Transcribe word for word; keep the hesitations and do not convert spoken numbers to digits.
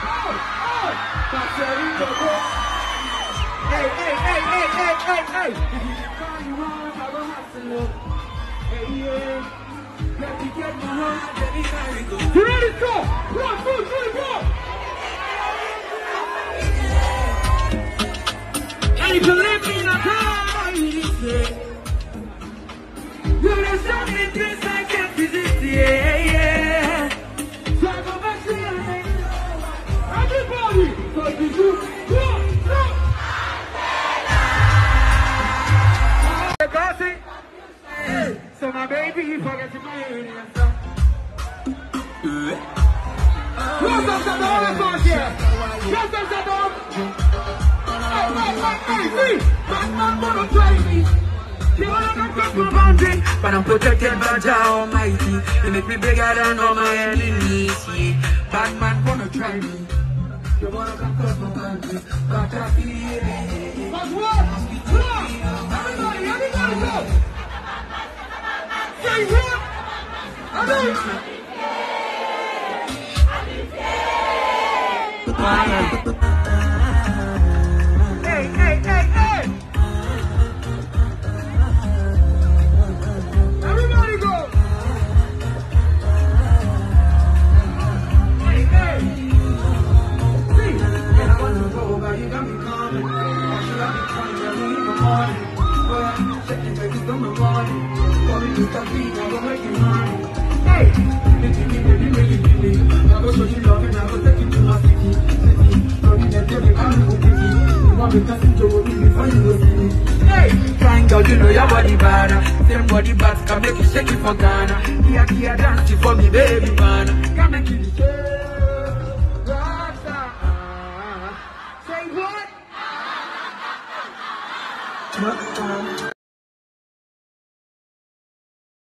Hey, hey, hey, hey, hey, hey, hey. If you call you want, I will hustle. Hey, yeah. Let me get my heart, let me carry go. You ready to go? One, two, three, four. And if you leave me in a car, you need to. You're the something things I can't resist, yeah, yeah. So I go back to your name. Everybody, so you do. Go, go. So my baby, he forget to my union. What's up, the dog here? What's up, the dog? Hey, hey, hey, hey, see? My man wanna try me. She wanna come to my boundary, but I'm protected by Jah Almighty. They make me bigger than all my enemies. Yeah, bad man wanna try me. They wanna come to my boundary, but I feel it. But what? What? Everybody, everybody go! Say what? I mean, hey, hey, hey, hey! Everybody go! Hey, hey! See, I wanna go, but you got me coming. I should have been trying to leave my morning. Boy, I'm checking back, it's on my morning. Hey, baby, baby, baby, baby. I go show you love and I go take you to my city. City, don't need that baby, I'm no pity. You want me to see you before you go see me. Hey, fine girl, you know your body bad. Same body bad can make you shake it for Ghana. Here, here, dance it for me, baby, man. Can make you shake. Rasta. Say what?